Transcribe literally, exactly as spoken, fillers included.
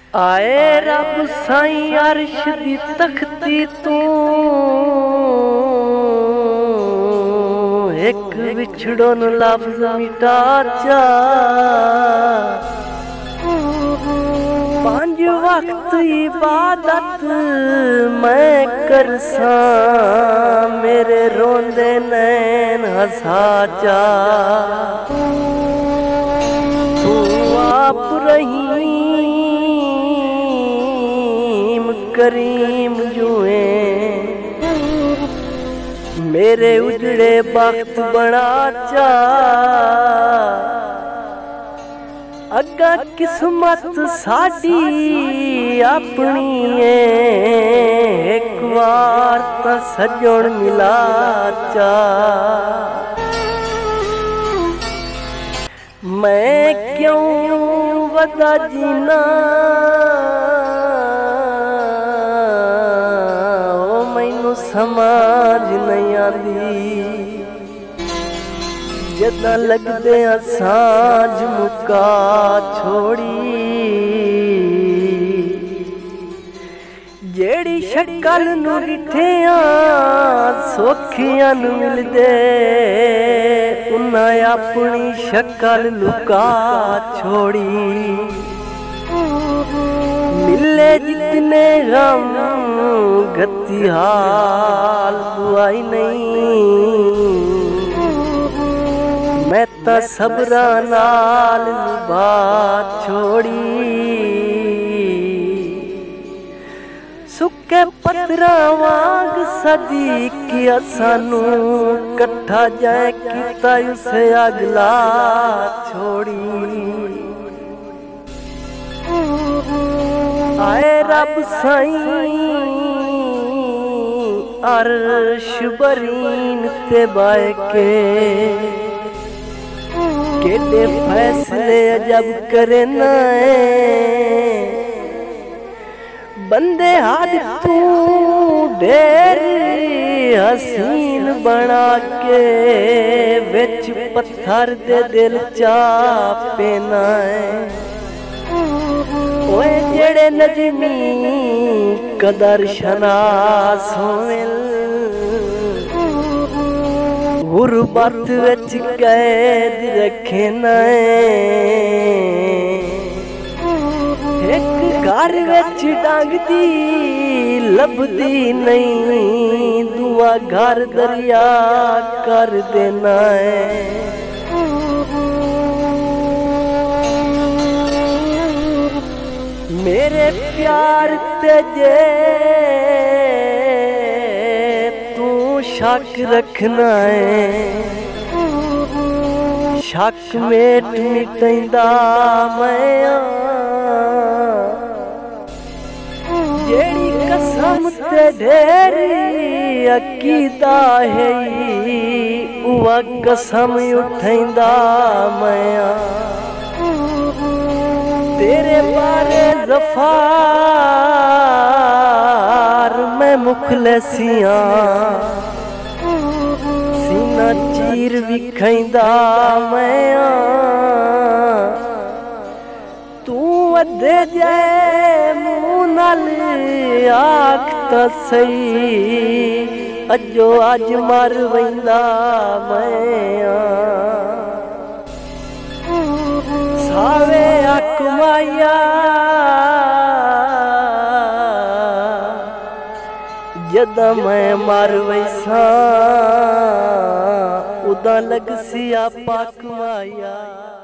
आए रब साईं अर्श दी तख्ती तू एक विछड़ो न लफ्ज मिटा चा। पांच वक्त इबादत मैं करसा मेरे रोंदे नैन हसा चा। तू आप रहीम करीम जुए मेरे उजड़े वक्त बना चा। अगा किस्मत साडी अपनी एक बार तो सजन मिला चा। मैं क्यों वदा जीना ओ मैनू समझ नहीं आती। जदा लगदे सांझ मुका छोड़ी जेड़ी शक्ल नू डिठिया सौखियां नू मिलदे उन्हां अपनी शक्ल लुका छोड़ी। मिले जितने गम गति हाल दुआई नहीं मैं ता सबरा नाल निभा छोड़ी। सुके पत्रा वांग सदीकिया सानू कट्ठा जाए किता उसे अगला छोड़ी। आए रब साईं अर्श बरीन ते बाए के केडे फैसले अजब करे नाए। बंदे हाथ तू ढेर हसीन बना के विच पत्थर दे दिल चापे नाए। ओए जेड़े नजमी कदर शनास होवेल गुरबत विच कैद रखे नाए। एक घर विच डंगदी लभदी नहीं दुआ घर दरिया कर देना है। मेरे प्यार तेजे शक रखना है शक मेट मिटैंदा मैं जेड़ी कसम ते ढेरी अकीदा है उवा कसम उठैंदा मैं। तेरे बारे ज़फ़ार मैं मुखलसियां सीना चीर विखैंदा मैं। तू अधे जाए मुँह नाल आख तां सही अजो अज मर वैंदा मैं। सावे अकमाया जदा मैं मर वैसा उदा लग सी आपा कमाया।